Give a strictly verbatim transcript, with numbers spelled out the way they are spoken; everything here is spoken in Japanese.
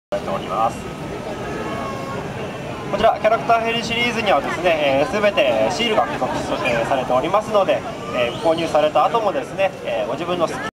されております。こちらキャラクターヘリシリーズにはですね、すべてシールが付属されておりますので、えー購入された後もですね、えーご自分の好き